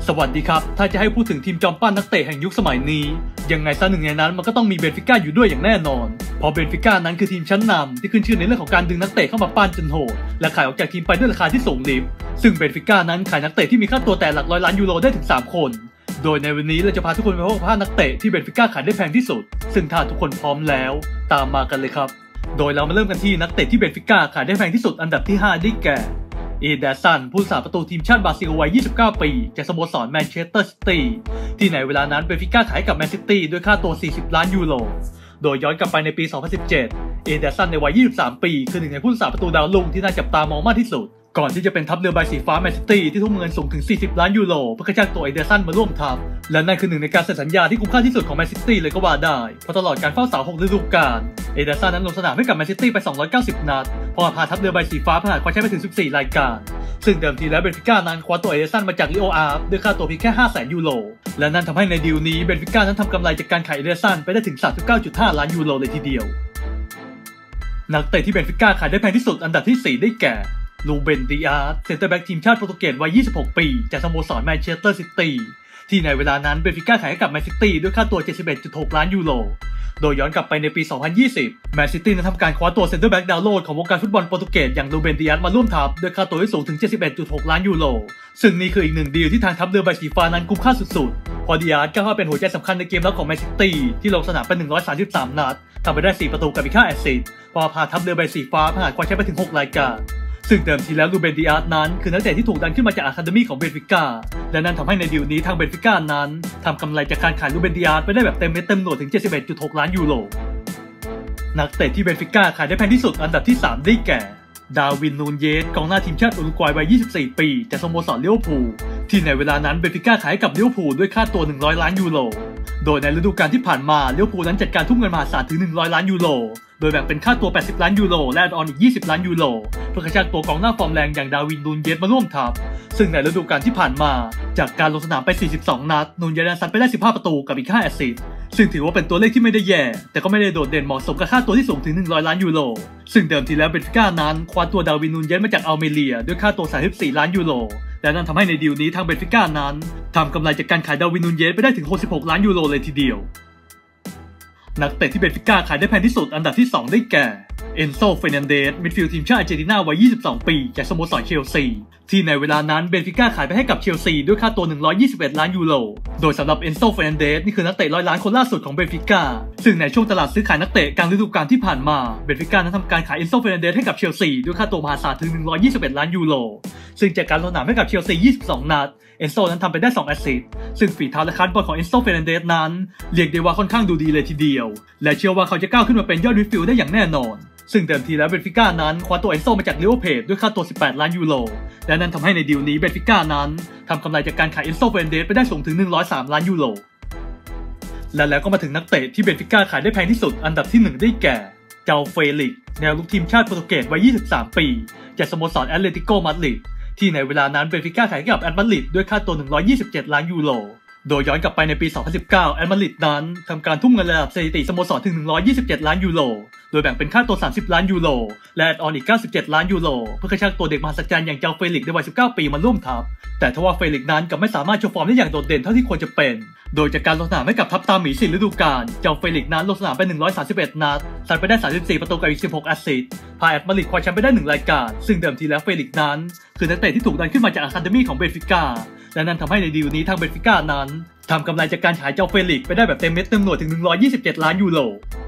สวัสดีครับถ้าจะให้พูดถึงทีมจอมปั้นนักเตะแห่งยุคสมัยนี้ยังไงซะหนึ่งในนั้นมันก็ต้องมีเบนฟิก้าอยู่ด้วยอย่างแน่นอนเพราะเบนฟิก้านั้นคือทีมชั้นนำที่ขึ้นชื่อในเรื่องของการดึงนักเตะเข้ามาปั้นจนโหดและขายออกจากทีมไปด้วยราคาที่สูงลิบซึ่งเบนฟิก้านั้นขายนักเตะที่มีค่าตัวแต่หลักร้อยล้านยูโรได้ถึง3คนโดยในวันนี้เราจะพาทุกคนไปพบกับ5นักเตะที่เบนฟิก้าขายได้แพงที่สุดซึ่งถ้าทุกคนพร้อมแล้วตามมากันเลยครับโดยเรามาเริ่มกันที่นักเตะที่เบนฟิก้าขายได้แพงที่สุดอันดับที่5ได้แก่เอเดอร์สันผู้รักษาประตูทีมชาติบราซิลวัย29 ปีจากสโมสรแมนเชสเตอร์ซิตี้ที่ในเวลานั้นเบนฟิก้าขายกับแมนซิตี้ด้วยค่าตัว40 ล้านยูโรโดยย้อนกลับไปในปี 2017 เอเดอร์สันในวัย23 ปีคือหนึ่งในผู้รักษาประตูดาวรุ่งที่น่าจับตามองมากที่สุดก่อนที่จะเป็นทัพเรือใบสีฟ้าแมนซิตี้ที่ทุ่มเงินสูงถึง40 ล้านยูโรเพื่อกระชากตัวเอเดอร์สันมาร่วมทัพและนั่นคือหนึ่งในการเซ็นสัญญาที่คุ้มค่าที่สุดของแมนซิตี้เลยก็ว่าได้เพราะตลอดการเฝ้าเสา6ฤดูกาลเอเดอร์สันนั้นลงสนามให้กับแมนซิตี้ไป290 นัดพอพาทัพเรือใบสีฟ้าผ่านคว้าแชมป์ไปถึง14 รายการซึ่งเดิมทีแล้วเบนฟิก้านั้นคว้าตัวเอเดอร์สันมาจากลิโออาร์ฟด้วยค่าตัวเพียงแค่ 500,000 ยูโรและนั่นทำให้ในดีลนี้เบนฟิก้านั้นทำกำไรจากการขายเอเดอร์สันไปได้ถึง 39.5 ล้านยูโรเลยทีเดียวนักเตะที่เบนฟิก้าขายได้แพงที่สุดอันดับที่4ได้แก่ลูเบน ดิอาสเซนเตอร์แบ็กทีมชาติโปรตุเกสวัย26 ปีจากสโมสรแมนเชสเตอร์ซิตี้ที่ในเวลานั้นเบนฟิก้าขายให้กับแมนซิตี้ด้วยค่าตัว 71.6 ล้านยูโรโดยย้อนกลับไปในปี 2020 แมนซิตี้นั้นทำการคว้าตัวเซนเตอร์แบ็กดาวโลดของวงการฟุตบอลโปรตุเกสอย่างลูเบน ดิอาสมาร่วมทัพด้วยค่าตัวที่สูงถึง 71.6 ล้านยูโรซึ่งนี่คืออีกหนึ่งดีลที่ทางทัพเรือใบสีฟ้านั้นคุ้มค่าสุดๆพอดิอาสก็เข้าเป็นหัวใจสำคัญในเกมรับของแมนซิตี้ที่ลงสนามไป133 นัดทำไปได้4 ประตูกับอีก5 แอสซิสต์พอพาทัพเรือใบสีฟ้าผ่านคว้าแชมป์ไปถึง6 รายการซึ่งเดิมทีแล้วลูเบน ดิอาสนั้นคือนักเตะที่ถูกดันขึ้นมาจากอะคาเดมี่ของเบนฟิก้าและนั่นทำให้ในดีลนี้ทางเบนฟิก้านั้นทำกำไรจากการขายลูเบน ดิอาสไปได้แบบเต็มเม็ดเต็มหน่วยถึง 71.6 ล้านยูโรนักเตะที่เบนฟิก้าขายได้แพงที่สุดอันดับที่3ได้แก่ดาวิน นูนเยสกองหน้าทีมชาติอุรุกวัยวัย24 ปีจากสโมสรลิเวอร์พูลที่ในเวลานั้นเบนฟิก้าขายกับลิเวอร์พูลด้วยค่าตัว100 ล้านยูโรโดยในฤดูกาลที่ผ่านมาลิเวอร์พูลนั้นจัดการทุ่มเงินมหาศาลถึง100 ล้านยูโรโดยแบ่งเป็นค่าตัว80 ล้านยูโรและแอดออนอีก20 ล้านยูโรเพื่อกระชากตัวกองหน้าฟอร์มแรงอย่างดาวิน นูนเยสมาร่วมทัพซึ่งในฤดูกาลที่ผ่านมาจากการลงสนามไป42 นัดนูนเยสซัดไปได้15 ประตูกับอีก5 แอสซิสต์ซึ่งถือว่าเป็นตัวเลขที่ไม่ได้แย่แต่ก็ไม่ได้โดดเด่นเหมาะสมกับค่าตัวที่สูงถึง100 ล้านยูโรซึ่งเดิมทีแล้วเบนฟิก้านั้นคว้าตัวดาวิน นูนเยสมาจากอัลเมเรียด้วยค่าตัว34 ล้านยูโรและนั่นทำให้ในดีลนี้ทางเบนฟิก้านั้นทำกำไรจากการขายดาวิน นูนเยสไปได้ถึง66 ล้านยูโรเลยทีเดียวนักเตะที่เบนฟิก้าขายได้แพงที่สุดอันดับที่2ได้แก่เอนโซ เฟร์นันเดสมิดฟิลด์ทีมชาติอาร์เจนตินาวัย22 ปีจากสโมสรเชลซีที่ในเวลานั้นเบนฟิก้าขายไปให้กับเชลซีด้วยค่าตัว121 ล้านยูโรโดยสำหรับเอนโซ เฟร์นันเดสนี่คือนักเตะ100 ล้านคนล่าสุดของเบนฟิก้าซึ่งในช่วงตลาดซื้อขายนักเตะกลางฤดูกาลที่ผ่านมาเบนฟิก้านั้นทำการขายเอนโซ เฟร์นันเดสให้กับเชลซีด้วยค่าตัวมหาศาลถึง121 ล้านยูโรซึ่งจากการลงสนามให้กับเชลซี22 นัดเอนโซนั้นทำไปได้2 แอสซิสต์ซึ่งฝีเท้าและคัทบอลของเอนโซ เฟร์นันเดสนั้นเรียกได้ว่าค่อนข้างดูดีเลยทีเดียวและเชื่อว่าเขาจะก้าวขึ้นมาเป็นยอดมิดฟิลด์ได้อย่างแน่นอนซึ่งเดิมทีแล้วเบนฟิก้านั้นคว้าตัวเอนโซมาจากลิเวอร์พูลด้วยค่าตัว18 ล้านยูโรและนั่นทำให้ในดีลนี้เบนฟิก้านั้นทำกำไรจากการขายเอนโซ เฟร์นันเดสไปได้สูงถึง103 ล้านยูโรและแล้วก็มาถึงนักเตะที่เบนฟิก้าขายได้แพงที่สุดอันดับที่1ได้แก่เจาเฟลิกซ์แนวลุกทีมชาติโปรตุเกสวัย23 ปีจากสโมสรแอตเลติโก มาดริดที่ในเวลานั้นเบนฟิก้าขายกับแอตมาดริดด้วยค่าตัว127 ล้านยูโรโดยย้อนกลับไปในปี 2019 แอตมาดริดนั้นทำการทุ่มเงินระดับสถิติสโมสรถึง127 ล้านยูโรโดยแบ่งเป็นค่าตัว30 ล้านยูโรและแอดออนอีก97 ล้านยูโรเพื่อกระชากตัวเด็กมหัศจรรย์อย่างเจาเฟลิกซ์ในวัย19 ปีมาร่วมทัพแต่ทว่าเฟลิกซ์นั้นกลับไม่สามารถโชว์ฟอร์มได้อย่างโดดเด่นเท่าที่ควรจะเป็นโดยจากการลงสนามให้กับทัพตาหมี4 ฤดูกาลเจาเฟลิกซ์นั้นลงสนามไป131 นัดซัดไปได้34 ประตูกับอีก16 แอสซิสต์พาแอตมาดริดคว้าแชมป์ไปได้1 รายการซึ่งเดิมทีแล้วเฟลิกซ์นั้นคือนักเตะที่ถูกดันขึ้นมาจากอะคาเดมี่ของเบนฟิก้าและนั่นทำให้ในดีลนี้ทางเบนฟิก้านั้นทำกำไรจากการขายเจาเฟลิกซ์ไปได้แบบเต็มเม็ดเต็มหน่วยถึง127 ล้านยูโร